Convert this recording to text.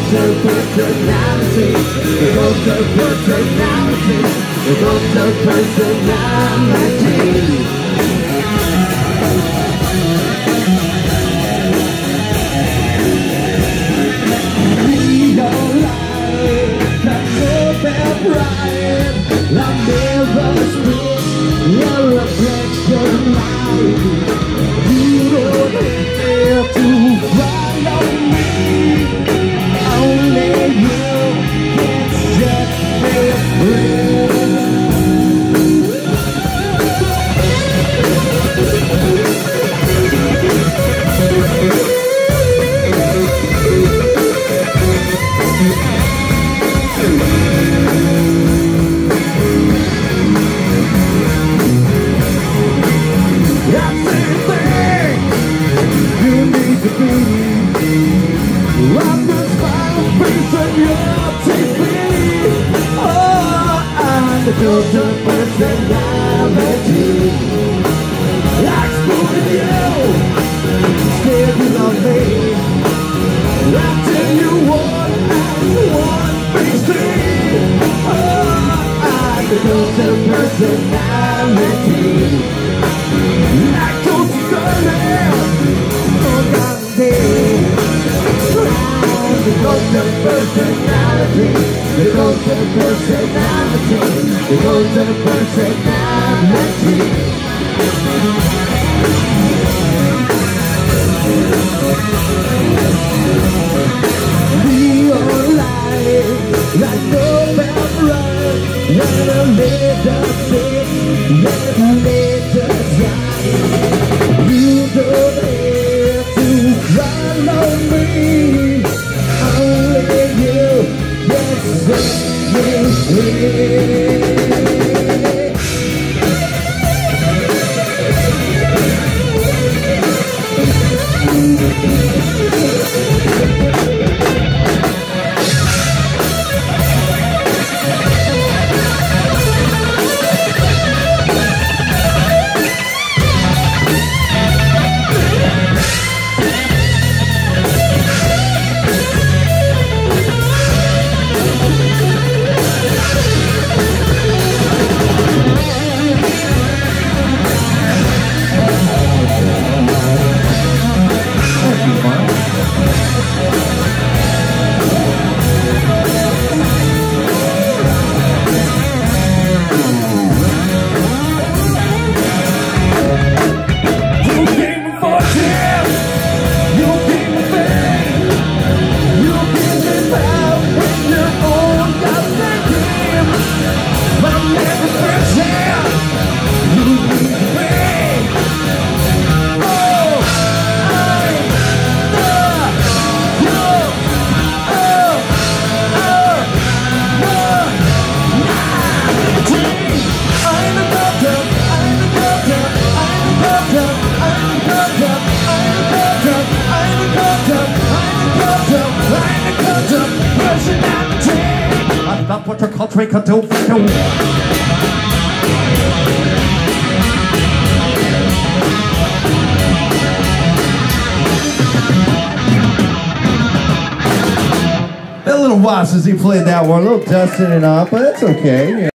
culture personality, the culture personality, the culture personality. Right, like never switch, you're a reflection light. You don't have to follow me, only you can set me free. The culture personality, like spooning you, scared you love me. I tell you what and what makes me. The culture personality, like Coach Sterling, the culture personality, the culture personality, the culture personality. Be alive, like no bad run, when a later fix, when a later die. You don't have to follow me, only you can set me free. That's what your country could do for you. A little while since he played that one, a little dusting it off, but it's okay.